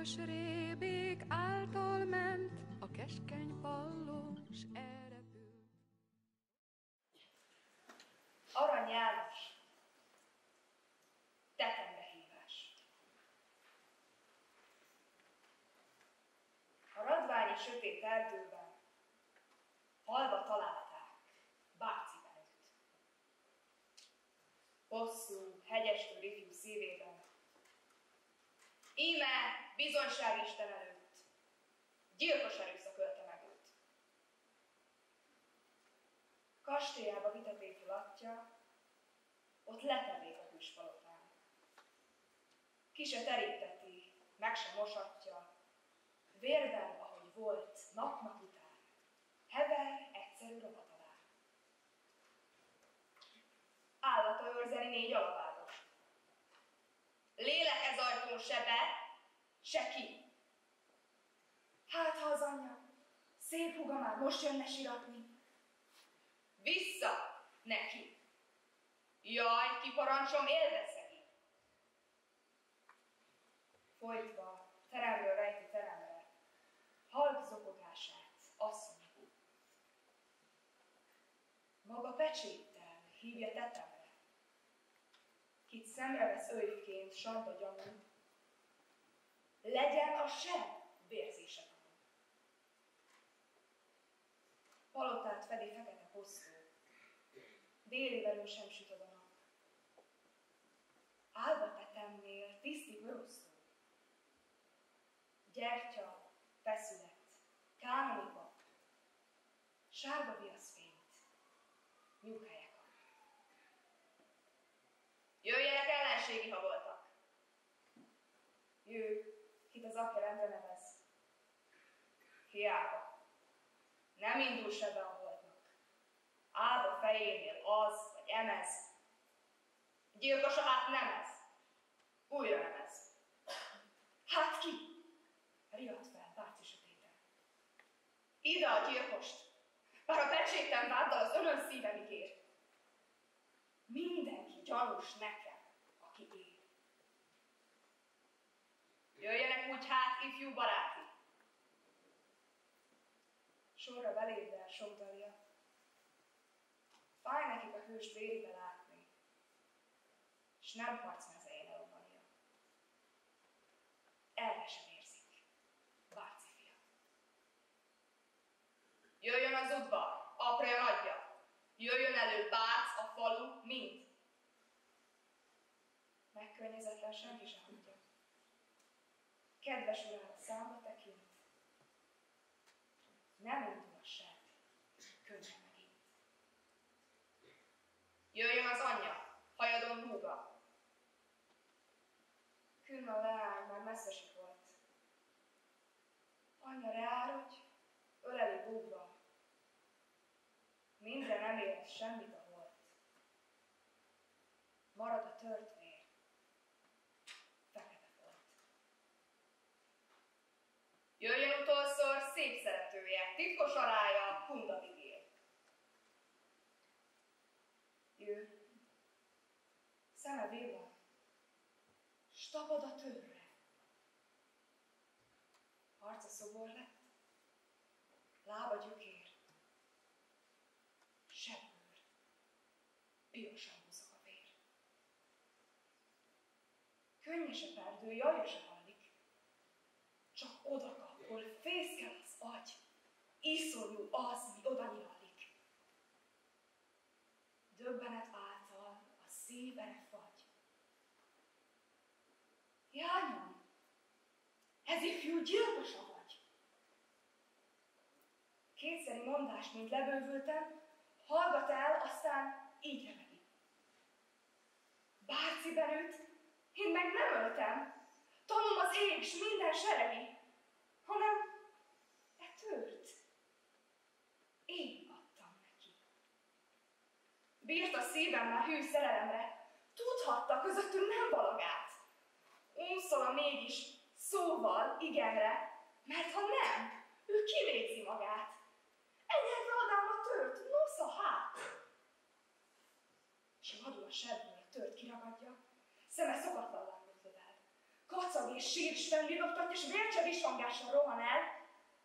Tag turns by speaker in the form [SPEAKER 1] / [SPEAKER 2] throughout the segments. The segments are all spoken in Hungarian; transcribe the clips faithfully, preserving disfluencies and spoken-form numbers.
[SPEAKER 1] Aranyos rébék által ment, a keskeny pallós elrepült.
[SPEAKER 2] Arany János, tetembehívás. A radványi sötét erdőben halva találták Bárci Benőt. Hosszú, hegyestől ifjú szívében, íme bizonyságisten előtt gyilkos erőszak ölte meg őt. Kastélyába vitették fel atya, ott letevék a hűspalotán. Ki se teríteti, meg se mosatja, vérben, ahogy volt, nap-nap után, hever egyszerű rovat alá. Állata őrzeli négy alavádos. Lélek ez ajtón se be, se ki. Hát, ha az anyja, szép húga már most jönne siratni. Vissza neki! Jaj, kiparancsom, élve szegi! Folytva, teremről rejti teremre, halk zokogását, asszony hú. Maga pecséttel hívja tetemre, kit szemre vesz őjként sanda gyanú, legyen a seb vérzése tanú. Palotát fedi fekete hosszú, déli velő sem süt a nap. Álva tetemnél tiszti vörosztó, gyertya, feszület, kánoni pap, sárga viaszfényt, nyughelyek. Jöjjenek ellenségi, ha voltak. Jöjj, kit az apja rendre nevez. Hiába. Nem indul se be a holdnak. Áll a fejénél az, vagy emez. Gyilkosa hát nem ez. Újra nem ez. Hát ki? Riadt fel Bárci sötéten. Ide a gyilkost, bár a pecséten váddal az önön szívem ígér. Mindenki gyanús nekem, aki él. Jöjjenek úgy hát, ifjú baráti. Sorra beléddel sogdalja. Fáj nekik a hőst véribe látni, s nem harcmezején elobania. Erre sem érzik, Bárci fia. Jöjjön az udvar, apja nagyja, jöjjön elő Bác, a falu, mind. Megkönnyezetlen senki sem tudja. Kedves urára számba tekint, nem indul a seb, könnyen megint. Jöjjön az anyja, hajadon húga. Künn a leány már messzesik volt. Anyja reárodj, öleli búgva. Mindre nem érez semmit a holt. Marad a tört vér, fekete folt. Jöjjön utolszor szép szeretője, titkos arája, Kunda Vigél. Jöjj, szeme villan, s tapad a törre. Arca szobor lett, lába gyökér, sebbőr, pirosan húzok a vér. Könnye se perdő, jaja se hallik, csak odakap, hol fészkel az agy, iszonyú az, mi oda nyilalik. Döbbenet által a szívere fagy. Jányom, ez ifjú gyilkosa vagy. Kétszeri mondást, mint lebővültem, hallgat el, aztán így remegi. Bárci Benőt én meg nem öltem, tanom az ég, s minden seregi, hanem e tőrt én adtam neki. Bírt a szívem már hű szerelemre, tudhatta, közöttünk nem balagát. Unszol mégis szóval igenre, mert ha nem, ő kivégzi magát. Egyedve adám a tört, nosza hát! S vadul a sebből a tört kiragadja, szeme szokatlan lángot lövel. kacag és sír s fennvidogtatja, és vércse visvangással rohan el.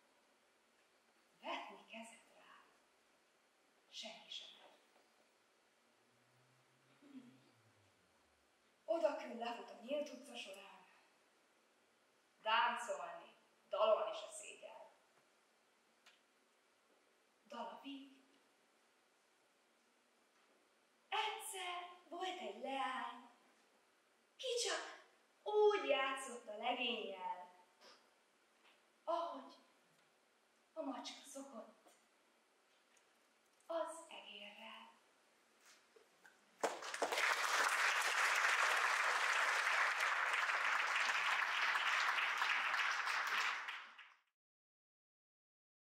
[SPEAKER 2] Vetni kezet rá. Senki sem tud. Odakül lefut a nyílt utca során,